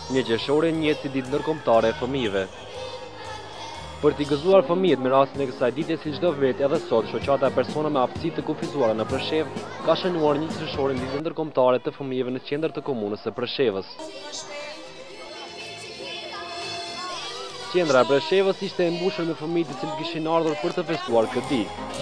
1 qershori njihet si ditë ndërkombëtare e fëmijëve. Për t'i gëzuar fëmijët me rastin e kësaj dite si çdo vit edhe sot, shoqata e persona me aftësi të kufizuara në Preshevë ka shënuar 1 qershorin ditën ndërkombëtare të fëmijëve në qendër të komunës së Preshevës. Qendra e Preshevës ishte e mbushur me fëmijë të cilët kishin ardhur për të festuar këtë ditë.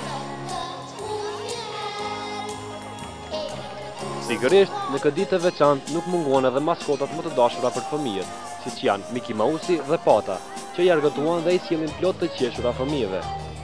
Pikërisht, në këtë ditë të veçantë nuk mungohen edhe maskotat më të dashura për fëmijët, siç janë Miki Mausi dhe Pata, që i argëtuan dhe i sjellin plot të qeshura fëmijëve.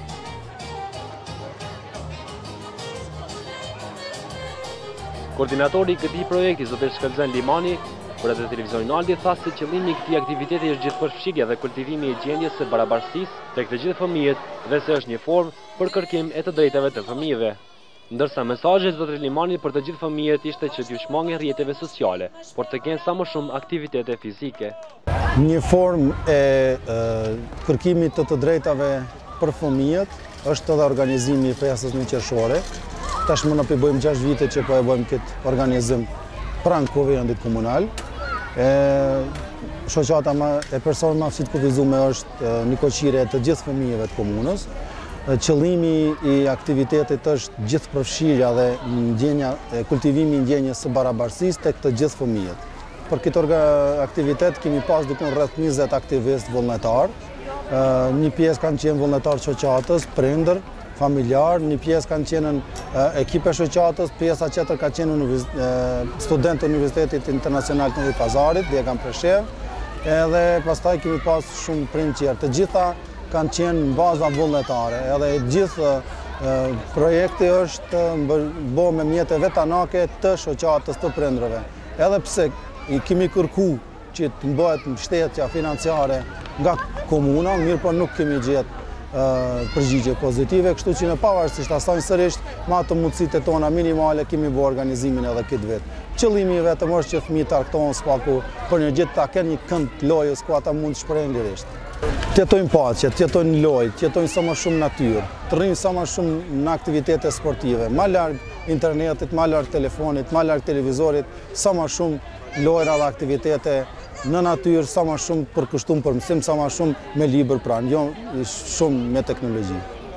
Koordinatori i këtij projekti, Zotëri Shkëlzen Limani, për atë televizionin Aldi tha se qëllimi i këtij aktiviteti është gjithëpërfshirja dhe kultivimi i gjendjes së barabartësisë tek të gjithë fëmijët dhe se është një formë për kërkim e të drejtave të fëmijëve. Ndërsa mesazhi i Zotërit Limanit për të gjithë fëmijët ishte që t'ju shmangin rrjeteve sociale, por të kenë sa më shumë aktivitete fizike. Një formë e kërkimit të drejtave për fëmijët është edhe organizimi i festës 1 qershore. Tashmë ne bëjmë 6 vite që po e bëjmë këtë organizim pranë Kuvendit komunal. Shoqata e personave me aftësi të kufizuara është një koqire të gjithë fëmijëve të komunës. Qëllimi i aktivitetit është gjithëpërfshirja dhe kultivimi i ndjenjes së barabartësisë tek të gjithë fëmijët. Për këtë aktivitet kemi pas dikon rreth 20 aktivistë vullnetar. Një pjesë kanë qenë vullnetar shoqatës, prindër, familjar, një pjesë kanë qenë ekipe shoqatës, pjesa tjetër ka qenë studentë të Universitetit Internacional të Pazarit, dhe kanë Preshevë, edhe pastaj kemi pas shumë prindë tjerë. Të gjitha kanë qenë në baza vullnetare, edhe gjithë projekti është bërë me mjete vetanake të shoqatës të prindërve. Edhe pse i kemi kërku që të bëhet mbështetja financiare nga komuna, mirë po nuk kemi gjetë përgjigje pozitive, kështu që në pavarësisht asaj sërish, me ato mundësitë tona minimale kemi bërë organizimin edhe këtë vit. Qëllimi vetëm është që fëmijët të argëtohen spaku për një gjithë ta kenë një kënd lojës ku ata mund të shprehen lirisht. Të jetojnë paqe, të jetojnë lojë, të jetojnë sa më shumë natyrë, të rrinë sa më shumë në aktivitete sportive, ma larg internetit, ma larg telefonit, ma larg televizorit, sa më shumë lojra dhe aktivitete në natyrë, sa më shumë përkushtuar për mësim, sa më shumë me libër pranë, jo shumë me teknologji.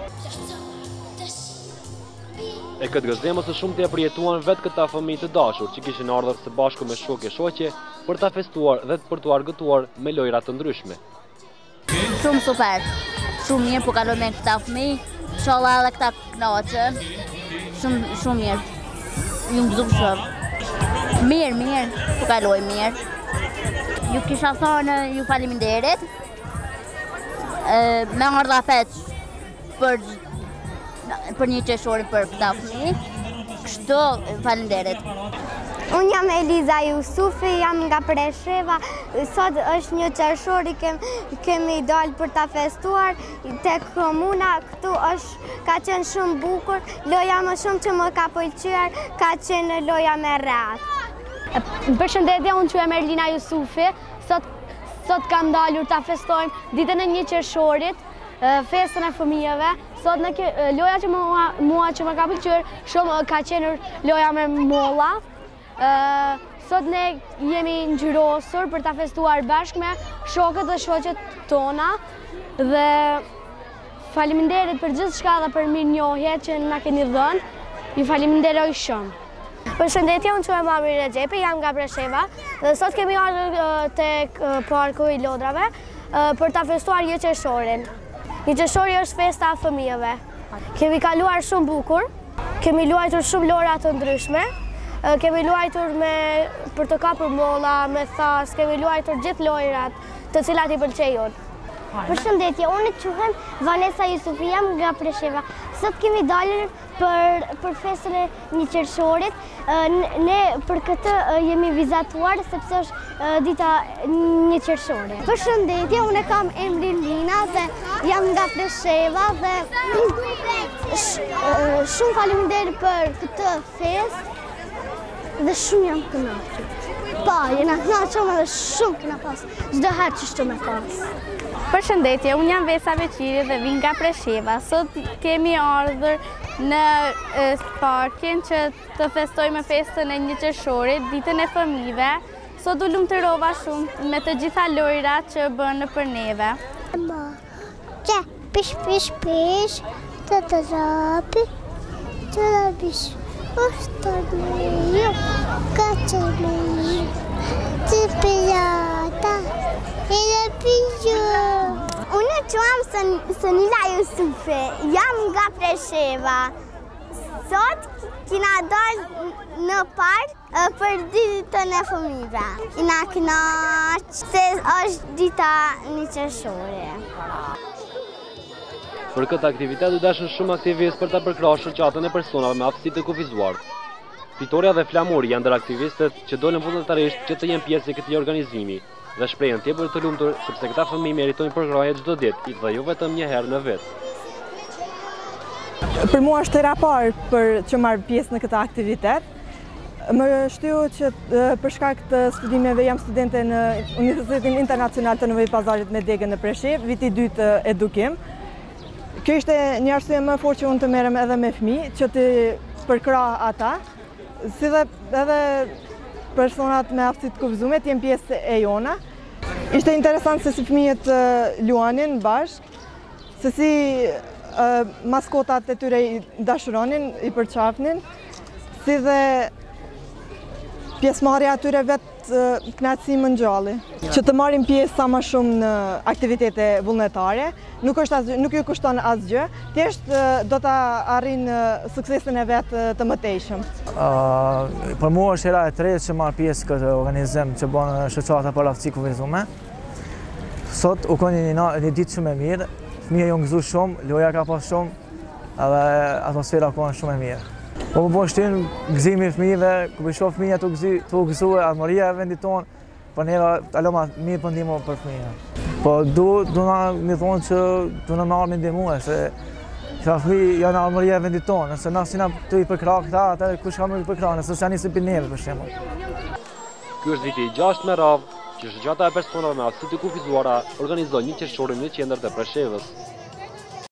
E këtë gëzim ose shumë të përjetuan vetë këta fëmijë të dashur që kishin ardhur së bashku me shokë e shoqe për ta festuar dhe për t'u argëtuar me lojra të ndryshme. Shumë super, shumë mirë po kaloj me këta fëmijë, inshallah edhe këta kënaqen. Shumë mirë. Ju gëzoj shumë. Mirë, po kaloj mirë. Ju kisha thënë ju faleminderit. Me ardha feç për 1 qershorin për këta fëmijë. Kështu faleminderit. Unë jam Eliza Jusufi, jam nga Presheva. Sot është 1 qershor, kemi dalë për ta festuar tek komuna. Këtu ka qenë shumë bukur. Loja më shumë që më ka pëlqyer ka qenë loja me rreth. Përshëndetje, unë quhem Erlina Jusufi. Sot kam dalur ta festojmë ditën e 1 qershorit, festën e fëmijëve. Sot loja që mua që më ka pëlqyer shumë ka qenë loja me molla. Sot ne jemi ngjyrosur për ta festuar bashkë me shokët dhe shoqet tona dhe faleminderit për gjithçka dhe për mirënjohjet që na keni dhënë. Ju faleminderoj shumë. Përshëndetje, unë quhem Amri Rexhepi, jam nga Presheva dhe sot kemi ardhur tek parku i Lodrave për ta festuar 1 qershorin. 1 qershori është festa e fëmijëve. Kemi kaluar shumë bukur, kemi luajtur shumë lojra të ndryshme. Kemi luajtur për të kapur molla, me thas, kemi luajtur gjithë lojrat të cilat i pëlqejnë. Përshëndetje, unë quhem Vanessa Jusufi, jam nga Presheva. Sot kemi dalur për festën e 1 qershorit. Ne për këtë jemi vizatuar sepse është dita 1 qershore. Përshëndetje, unë kam emrin Lina dhe jam nga Presheva dhe shumë faleminderit për këtë festë. Dhe shumë jam kënaqur. Pa, jena kënaqur dhe shumë kena pas. Çdo herë që shto me pas. Përshëndetje, unë jam Vesa Beqiri dhe vin nga Presheva. Sot kemi ardhur në parkin që të festojmë festën e 1 qershorit, ditën e fëmijëve. Sot u lumturova shumë me të gjitha lojrat që bënë për neve. Që, pish, pish, pish, të rapi, të rapish, është me ju, ka që me ju, të pirata, e dhe piju. Unë quam Sonila Jusufi, jam nga Presheva. Sot kina dorë në park për ditën e fëmijëve. Kina kënaq se është dita një qershore. Për këtë aktivitet u dashën shumë aktivistë për ta përkrahur shoqatën e personave me aftësi të kufizuar. Fitoria dhe Flamuri janë ndër aktivistët që dolën vullnetarisht që të jenë pjesë e këtij organizimi dhe shprehen tjepër të lumtur sepse këta fëmijë meritojnë përkrahje çdo ditë dhe jo vetëm një herë në vit. Për mua është hera parë për që marr pjesë në këtë aktivitet. Më shtyu që për shkak të studimeve jam studente në Universitetin Internacional të Novoj Pazarit me degën në Preshevë, viti 2 të edukim. Kjo ishte një arsye më fortë që unë të merrem edhe me fëmijë, që të përkrah ata, si dhe edhe personat me aftësi të kufizuar të jenë pjesë e jona. Ishte interesant se si fëmijët luanin bashkë, se si maskotat e tyre i dashuronin, i përqafnin, si dhe pjesëmarrja atyre vetë kënaqësi më ngjalli. Që të marrin pjesë sa më shumë në aktivitete vullnetare, nuk ju kushton asgjë, thjesht do ta arrijnë suksesin e vet të mëtejshëm. Për mua është hera e tretë që marr pjesë këtë organizim që bën shoqata për aftësi kufizuar. Sot u koni një ditë shumë e mirë, fëmijët janë gëzuar shumë, loja ka pas shumë, edhe atmosfera ka qenë shumë e mirë. Po më shtin gëzimi i fëmijëve, ku i shoh fëmijët të gëzuar, armoria e vendit tonë, po neva aloma mirë po ndihmo për fëmijët. Po do na më thonë që do na marrë me ndihmë se këta fëmijë janë armoria e vendit tonë, nëse na sina të i përkrah këta, atë kush ka më i përkrah, nëse janë nisë për neve për shembull. Ky është viti i 6 me radhë që shoqata e personave me aftësi të kufizuara organizon një qershore në qendër të Preshevës.